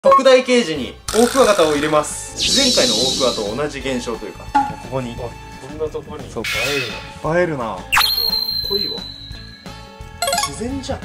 特大ケージにオオクワガタを入れます。前回のオオクワと同じ現象というか、ここにこんなとこにそう映えるな。 映えるな。かっこいいわ。自然じゃん。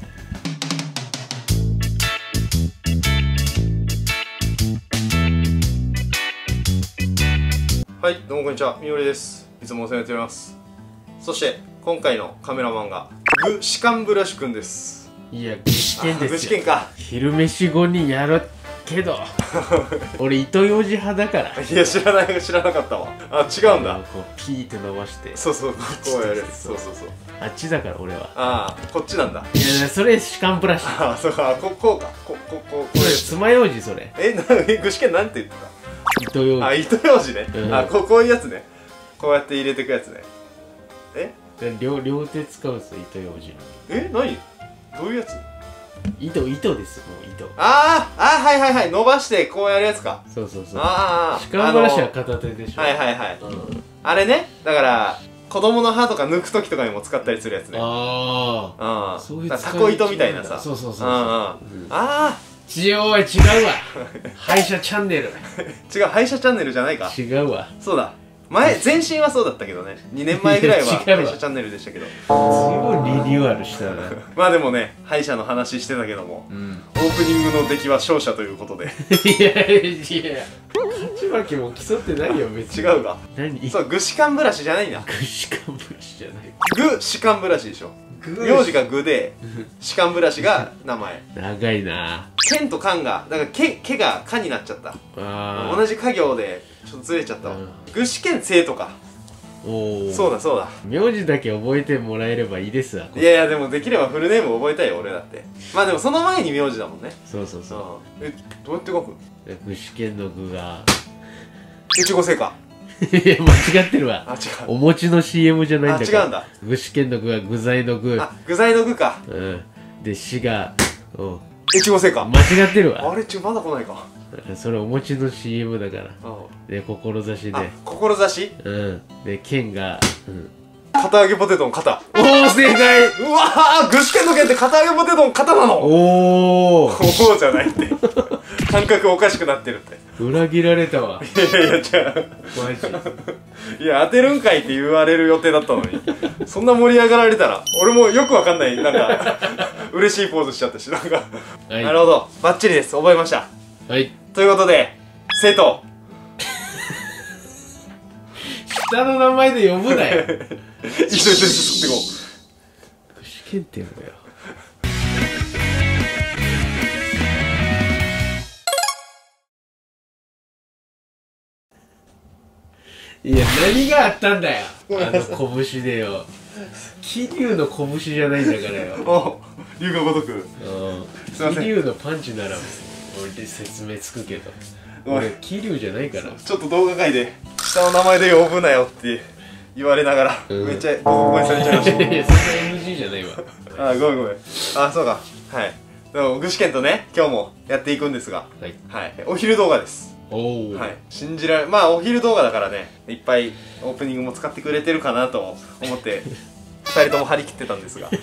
はい、どうもこんにちは、みおりです。いつもお世話になっております。そして今回のカメラマンが具志堅ブラシくんです。 いや、具志堅ですよ。 具志堅か。 昼飯後にやるけど俺糸ようじ派だから。 いや、知らなかったわ。あ、違うんだ。 こうピーって伸ばして、 そうそう、こうやる。そうそうそう。 あっちだから俺は。 ああ、こっちなんだ。 いや、それ歯間ブラシ。 ああ、そうか、こうか。ここれ爪楊枝。それ具志堅なんて言ってた？ 糸ようじ。 あ、糸ようじね。 うん、 あ、こういうやつね。こうやって入れてくやつね。 両手使うんですよ、糸ようじの。 何？どういうやつ？ 糸です、もう糸。 ああ、はいはいはい、伸ばしてこうやるやつか。 そうそうそう。 ああ、 歯間ブラシは片手でしょ。 はいはいはい、 うん、 あれね。だから子供の歯とか抜く時とかにも使ったりするやつね。 ああ、 そういうタコ糸みたいなさ。 そうそうそう。 ああ、 おい、違うわ歯医者チャンネル。 違う、歯医者チャンネルじゃないか。 違うわ。 そうだ、前身はそうだったけどね。2年前ぐらいは歯医者チャンネルでしたけど。 すごいリニューアルしたな。 まあでもね、歯医者の話してたけども、オープニングの出来は勝者ということで。 いや、勝ち負けも競ってないよ別に。 違うか。 何？ そう、具志堅ブラシじゃないんだ。 具志堅ブラシじゃない。 具志堅ブラシでしょ。名字が具で歯間ブラシが名前。 長いな。 剣と漢が、だから毛が漢になっちゃった。同じ家業でちょっとずれちゃったわ。具志堅生とか。 おお、 そうだそうだ。 名字だけ覚えてもらえればいいですわ。 いやいや、でもできればフルネーム覚えたいよ俺だって。まあでもその前に名字だもんね。 そうそうそう。 どうやって書く？ 具志堅の具が越後製か。 いや、間違ってるわ。 あ、違う。 お餅の CM じゃないんだから。 あ、違うんだ。 具志堅の具は具材の具。 あ、具材の具か。 うん。で、死が越後製か。 間違ってるわ。 あれ、まだ来ないか。 それお餅の CM だから。で、志で。 志？ うん。で、剣が堅揚げポテトの肩。 おお、正解。 うわー、具志堅の剣って堅揚げポテトの肩なの。 おおじゃないって。感覚おかしくなってるって。 裏切られたわ。 いやいや、違う。 マジ。 いや、当てるんかいって言われる予定だったのに。そんな盛り上がられたら、俺もよくわかんない、なんか、嬉しいポーズしちゃったし、なんか。 はい、 なるほど。バッチリです。覚えました。 はい。 ということで、生徒。 下の名前で呼ぶなよ。 急いで吸ってこ具志堅って呼ぶよ。いや、何があったんだよ。あの拳でよ。桐生の拳じゃないんだからよ。 お、龍が如く。すいません。 桐生のパンチなら俺で説明つくけど、俺桐生じゃないから。 ちょっと動画界で下の名前で呼ぶなよって言われながら、めっちゃボコボコにされちゃいました。 いや、そんな NG じゃないわ。 あ、ごめん。あ、そうか。はい。でも具志堅とね、今日もやっていくんですが、はい。お昼動画です。 おお。 はい。信じられ、まあお昼動画だからね、いっぱいオープニングも使ってくれてるかなと思って2人とも張り切ってたんですが、はい。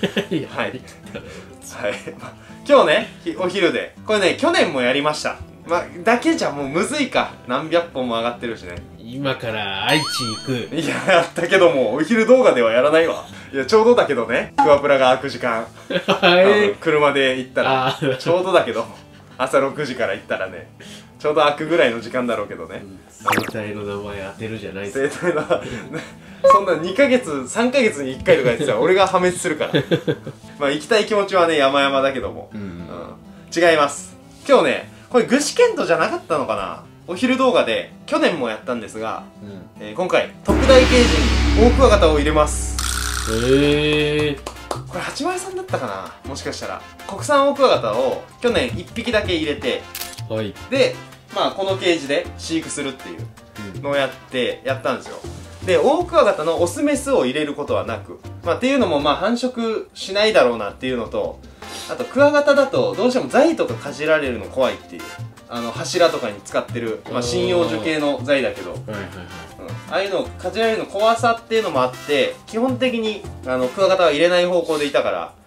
はい。今日ね、お昼でこれね、去年もやりました。まあだけじゃもうむずいか。何百本も上がってるしね。 今から愛知行く。 いや、やったけどもお昼動画ではやらないわ。いや、ちょうどだけどね、クワプラが開く時間、車で行ったらちょうどだけど、朝6時から行ったらね、ちょうど開くぐらいの時間だろうけどね。 生体の名前当てるじゃないですか。 生体のそんな2ヶ月3ヶ月に1回とかやってたら俺が破滅するから。まあ行きたい気持ちはね山々だけども、違います。今日ね、これ具志堅とじゃなかったのかな。お昼動画で去年もやったんですが、今回特大ケージにオオクワガタを入れます。これ8枚さんだったかな、もしかしたら。国産オオクワガタを去年1匹だけ入れて、でまあこのケージで飼育するっていうのをやったんですよ。で、オオクワガタのオスメスを入れることはなく、まあっていうのもまあ繁殖しないだろうなっていうのと、あとクワガタだとどうしても材とかかじられるの怖いっていう、柱とかに使ってる、まあ針葉樹系の材だけど、ああいうのをかじられるの怖さっていうのもあって、基本的にクワガタは入れない方向でいたから、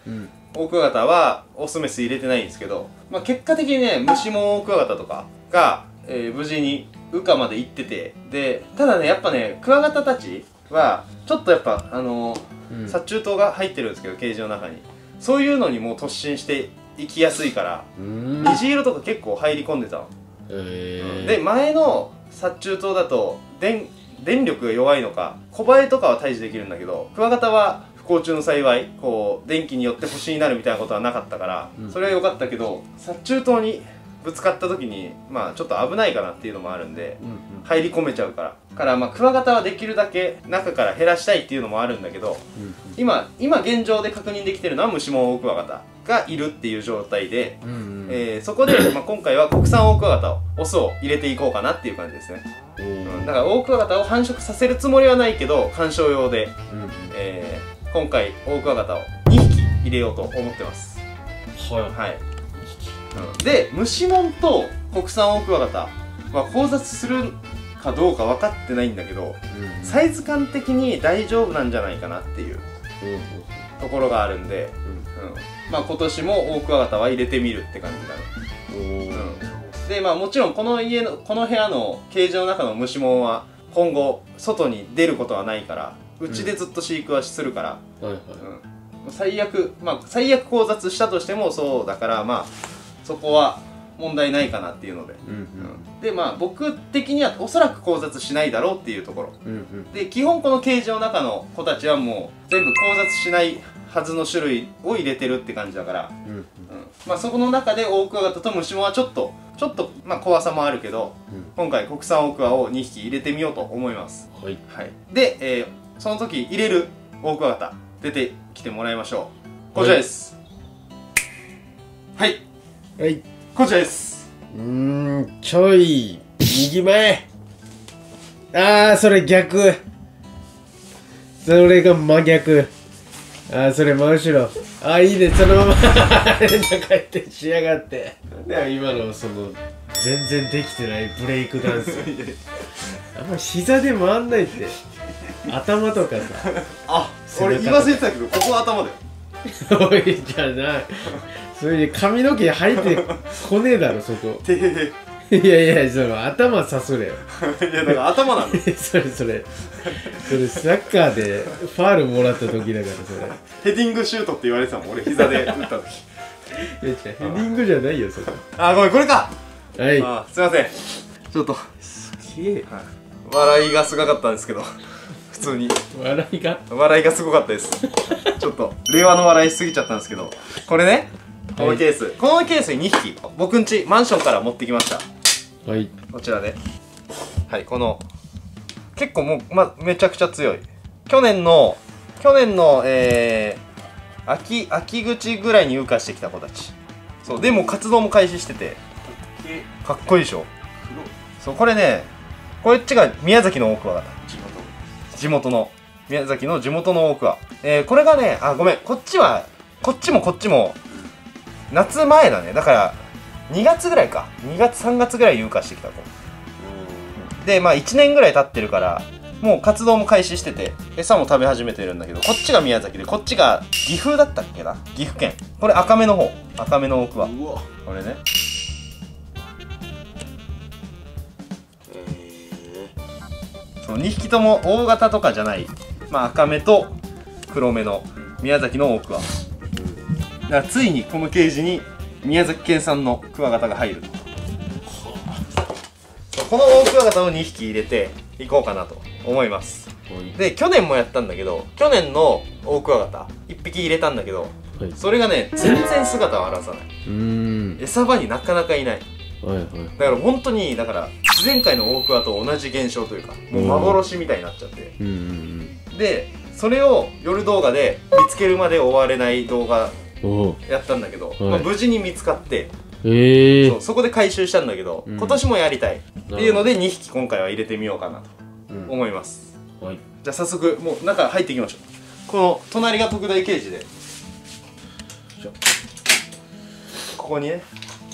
オオクワガタはオスメス入れてないんですけど、まあ、結果的にねムシモンオオクワガタとかが、無事に羽化まで行ってて、でただねやっぱねクワガタたちはちょっとやっぱ殺虫灯が入ってるんですけどケージの中に、そういうのにもう突進していきやすいから虹色とか結構入り込んでたの。で前の殺虫灯だと電力が弱いのかコバエとかは退治できるんだけど、クワガタは不幸中の幸いこう電気によって星になるみたいなことはなかったから、それは良かったけど殺虫灯にぶつかった時にまあちょっと危ないかなっていうのもあるんで、入り込めちゃうからまあクワガタはできるだけ中から減らしたいっていうのもあるんだけど、今現状で確認できてるのはムシモンオオクワガタがいるっていう状態で、そこで、まあ、今回は国産オオクワガタをオスを入れていこうかなっていう感じですね。だからオオクワガタを繁殖させるつもりはないけど観賞用で、今回オオクワガタを2匹入れようと思ってます。はい、でムシモンと国産オオクワガタは交雑するかどうか分かってないんだけど、サイズ感的に大丈夫なんじゃないかなっていうところがあるんで、まあ今年もオオクワガタは入れてみるって感じだね。でまあもちろんこの部屋のケージの中のムシモンは今後外に出ることはないから、うちでずっと飼育はするから、最悪交雑したとしてもそうだから、まあそこは問題ないかなっていうので、でまあ僕的にはおそらく交雑しないだろうっていうところ、で基本このケージの中の子たちはもう全部交雑しないはずの種類を入れてるって感じだから、まあそこの中でオオクワガタとムシモンはちょっとまあ怖さもあるけど、今回国産オオクワを2匹入れてみようと思います。で、その時入れるオオクワガタ出てきてもらいましょう。こちらです。はい、こちらです。 ちょい右前。それ逆。それが真逆。それ真後ろ。いいね、そのまま変な回転しやがって。今のその全然できてないブレイクダンスあんま膝で回んないって。頭とかさ。 俺言い忘れてたけどここは頭だよ。 おいじゃない。それで髪の毛入ってこねえだろそこ。いやその頭さすれよ。 いやだから頭なんだ。 それサッカーでファールもらった時だからそれヘディングシュートって言われてたもん俺膝で打った時。 ヘディングじゃないよそこ。 ごめんこれか。すいませんちょっとすげえ笑いがすごかったんですけど普通に笑いがすごかったです。ちょっと令和の笑いしすぎちゃったんですけど、これねこのケースに2匹僕ん家マンションから持ってきました。こちらでこの結構もう、めちゃくちゃ強い去年の秋口ぐらいに羽化してきた子たち。そうでも活動も開始しててかっこいいでしょ。そうこれねこっちが宮崎のオオクワガタ、地元の宮崎の地元のオオクワ。これがねごめんこっちも夏前だね。だから2月ぐらいか2月3月ぐらい羽化してきた子で、まあ1年ぐらい経ってるからもう活動も開始してて餌も食べ始めてるんだけど、こっちが宮崎でこっちが岐阜だったっけな、岐阜県。これ赤目のオオクワ。これねそう2匹とも大型とかじゃない、まあ赤目と黒目の宮崎のオオクワ。だからついにこのケージに宮崎県産のクワガタが入ると。このオオクワガタを2匹入れていこうかなと思います。で去年もやったんだけど、去年のオオクワガタ1匹入れたんだけど、それがね全然姿を現さない。餌場になかなかいない。だから本当に前回のオオクワと同じ現象というかもう幻みたいになっちゃって、でそれを夜動画で見つけるまで終われない動画やったんだけど、無事に見つかって、そこで回収したんだけど、今年もやりたいっていうので2匹今回は入れてみようかなと思います。じゃあ早速もう中入っていきましょう。この隣が特大ケージで、ここにね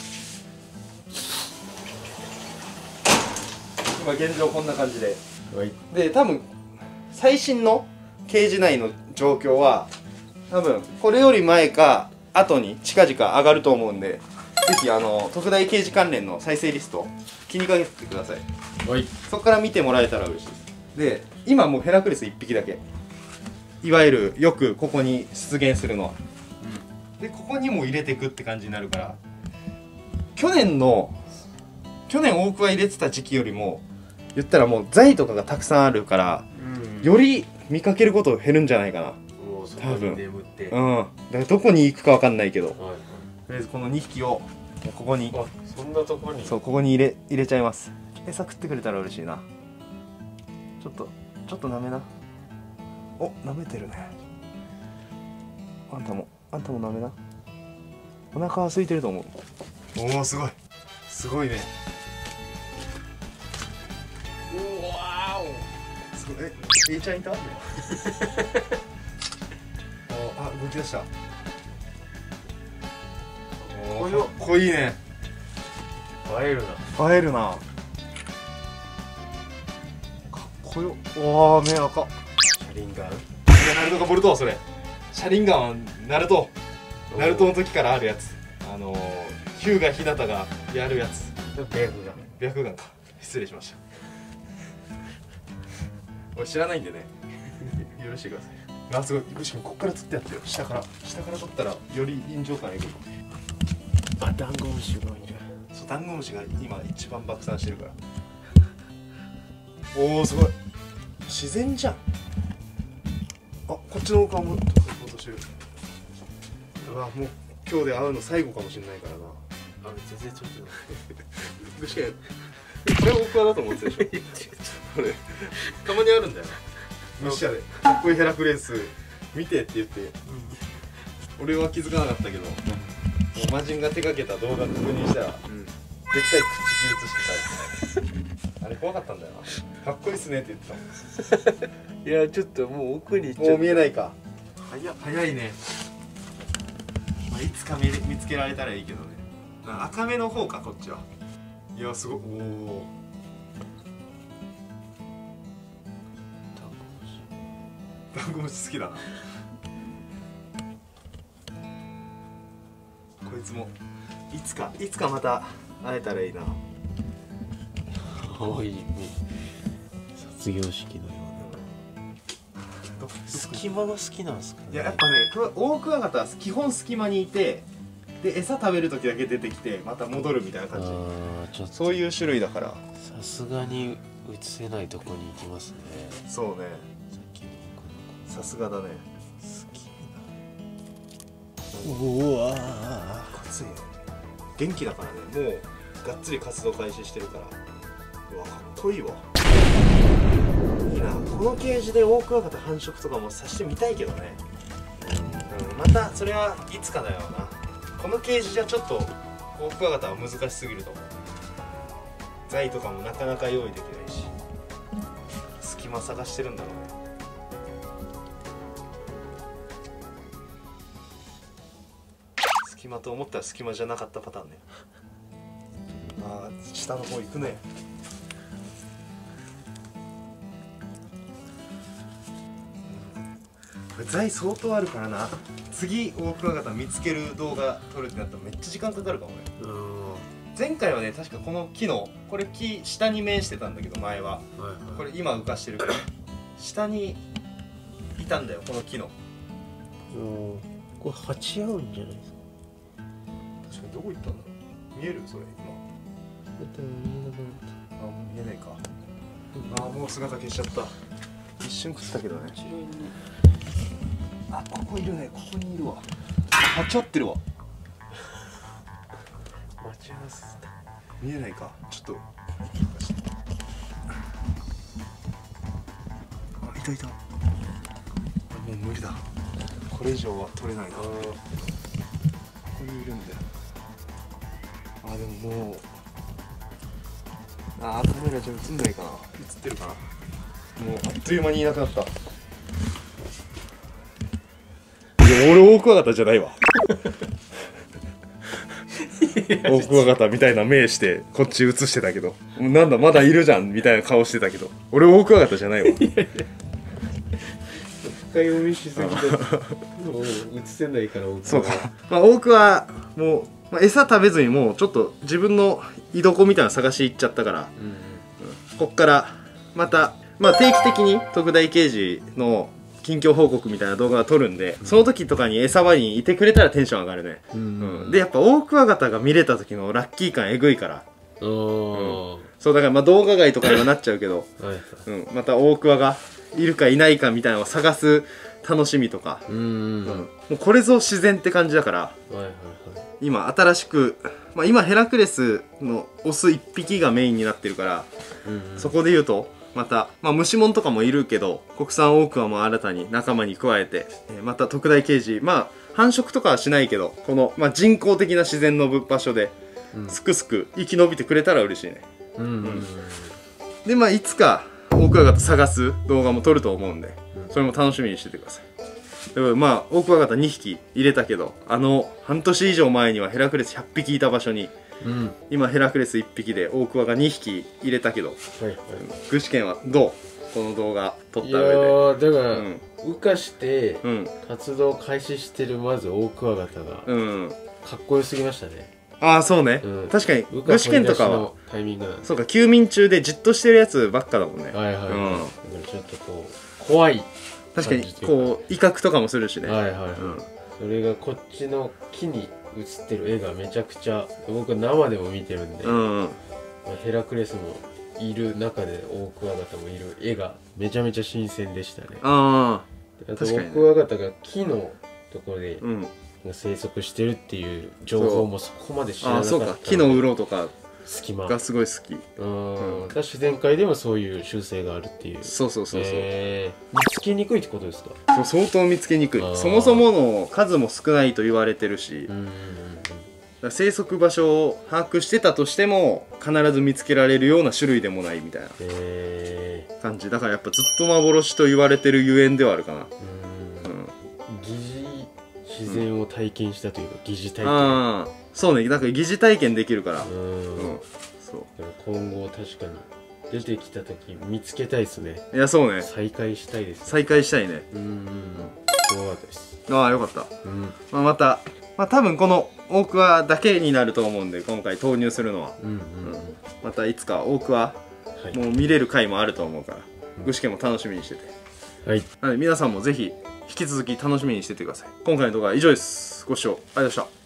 今現状こんな感じで、で多分最新のケージ内の状況は多分これより前か後に近々上がると思うんで、ぜひ特大刑事関連の再生リスト気にかけてください。 はい。 そこから見てもらえたら嬉しいです。で今もうヘラクレス1匹だけ、いわゆるよくここに出現するのは、でここにも入れていくって感じになるから、去年大久保入れてた時期よりも言ったらもう材とかがたくさんあるから、より見かけること減るんじゃないかな。多分だからどこに行くかわかんないけど、とりあえずこの2匹をここに、 そんなとこに、 そうここに入れちゃいます。餌食ってくれたら嬉しいな。ちょっと舐めな。お、舐めてるね。あんたも舐めな。お腹は空いてると思う。おお、すごいね。おわお、すごい。えいちゃんいた？あ、動き出した。おお、かっこいいね。 映えるな。 かっこよ。おお、目赤っ。 車輪ガン。 いや、ナルトがボルト、それ。車輪ガンはナルトの時からあるやつ。ヒューガヒナタがやるやつ。白眼か。失礼しました。俺知らないんでね。許してください。あ、すごい。しかもこっから釣ってやってよ。下から取ったらより臨場感えぐる。 あ、ダンゴムシがいる。 そう、ダンゴムシが今一番爆散してるから。おお、すごい。自然じゃん。あ、こっちの奥はもっと行こうとしてる。うわ、もう今日で会うの最後かもしれないからな。 全然ちょっと具志堅、これ大桑だと思ってたでしょ。これたまにあるんだよな。虫社でかっこいいヘラクレス見てって言って、俺は気づかなかったけど、もう魔人が手掛けた動画確認したら、絶対口移してた。あれ怖かったんだよな。かっこいいっすねって言ってたもん。 いや、ちょっともう奥に行っちゃった。 もう見えないか。早いね。まあ、いつか見つけられたらいいけどね。赤目の方か、こっちは。いや、すごい。おお、ダンゴムシ好きだな。こいつもいつかまた会えたらいいな。 卒業式のような。隙間が好きなんですかね。 いや、やっぱね、オオクワガタは基本隙間にいて、で餌食べる時だけ出てきてまた戻るみたいな感じ。 ちょっとそういう種類だから、 さすがに映せないとこに行きますね。 そうね、さすがだね。 うわこいつ元気だからね。もうがっつり活動開始してるから。うわ、かっこいいわ。いいな。このケージでオオクワガタ繁殖とかもさしてみたいけどね。またそれはいつかだよな。このケージじゃちょっとオオクワガタは難しすぎると思う。材とかもなかなか用意できないし、隙間探してるんだろうね。隙間と思ったら隙間じゃなかったパターンね。あー、下の方行くね。これ材相当あるからな。次オオクワガタ見つける動画撮るってなったらめっちゃ時間かかるかもね。前回はね、確かこの木のこれ下に面してたんだけど、前は、これ今浮かしてるから下にいたんだよ、この木の。 これ鉢合うんじゃないですか。 確かにどこ行ったんだろう。見えるそれ今。あ、もう見えないか。あ、もう姿消しちゃった。一瞬食ったけどね。あ、ここいるね。ここにいるわ。鉢合ってるわ。 待ち合わせ見えないか。ちょっと。あ、いたいた。もう無理だ。これ以上は取れないな。ここにいるんだよ。あ、でももう。あ、カメラじゃ映んないかな。映ってるかな。もうあっという間にいなくなった。いや、俺オオクワガタじゃないわ。オオクワガタみたいな目してこっち映してたけど、なんだまだいるじゃんみたいな顔してたけど、俺オオクワガタじゃないわ。 読みしすぎてもう映せないから大そうか、まあ、多くはもう、まあ、餌食べずにもうちょっと自分の居所みたいなの探し行っちゃったから、こっからまた、まあ、定期的に特大刑事の近況報告みたいな動画を撮るんで、その時とかに餌場にいてくれたらテンション上がるね。でやっぱオオクワガタが見れた時のラッキー感えぐいから、そうだからまあ動画外とかにはなっちゃうけど、またオオクワがいるかいないかみたいなのを探す楽しみとか、もうこれぞ自然って感じだから、今新しく、まあ、今ヘラクレスのオス1匹がメインになってるから、そこで言うとまた、まあ、虫もんとかもいるけど国産オオクワも新たに仲間に加えて、また特大ケージ、まあ繁殖とかはしないけどこの、まあ、人工的な自然の場所ですくすく生き延びてくれたら嬉しいね。でまあいつかオオクワガタ探す動画も撮ると思うんで、それも楽しみにしててください。でもまあオオクワガタ2匹入れたけど、半年以上前にはヘラクレス100匹いた場所に、今ヘラクレス1匹でオオクワが2匹入れたけど、具志堅はどうこの動画撮った上で。いやーだから、羽化して活動開始してるまずオオクワガタがかっこよすぎましたね。 ああそうね、確かに具志堅とかはタイミングなんで、 そうか休眠中でじっとしてるやつばっかだもんね。だからちょっとこう怖い、 確かにこう威嚇とかもするしね。 それがこっちの木に映ってる絵がめちゃくちゃ、僕生でも見てるんで、ヘラクレスもいる中でオオクワガタもいる絵がめちゃめちゃ新鮮でしたね。あとオオクワガタが木のところで生息してるっていう情報もそこまで知らなかった。 そうか、木の鱗とか隙間がすごい好き。 自然界でもそういう習性があるっていう。 そう見つけにくいってことですか？ 相当見つけにくい。そもそもの数も少ないと言われてるし、生息場所を把握してたとしても必ず見つけられるような種類でもないみたいな感じだから、やっぱずっと幻と言われてるゆえんではあるかな。 自然を体験したというか疑似体験。 そうね、だから疑似体験できるから、 今後確かに出てきた時見つけたいですね。 いやそうね、 再会したいです。 再会したいね。 すごかったです。 ああよかった。また多分このオオクワだけになると思うんで、今回投入するのはまたいつかオオクワもう見れる回もあると思うから、具志堅も楽しみにしてて、なので皆さんもぜひ引き続き楽しみにしててください。今回の動画は以上です。ご視聴ありがとうございました。